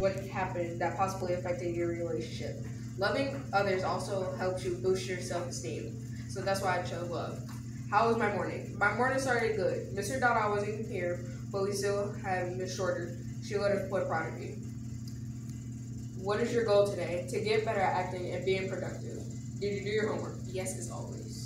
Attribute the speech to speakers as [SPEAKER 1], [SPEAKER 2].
[SPEAKER 1] what happened that possibly affected your relationship. Loving others also helps you boost your self-esteem. So that's why I chose love. How was my morning? My morning started good. Mr. Dada wasn't here, but we still have Miss Shorter. She let us play proud of you. What is your goal today? To get better at acting and being productive. Did you do your homework? Yes, as always.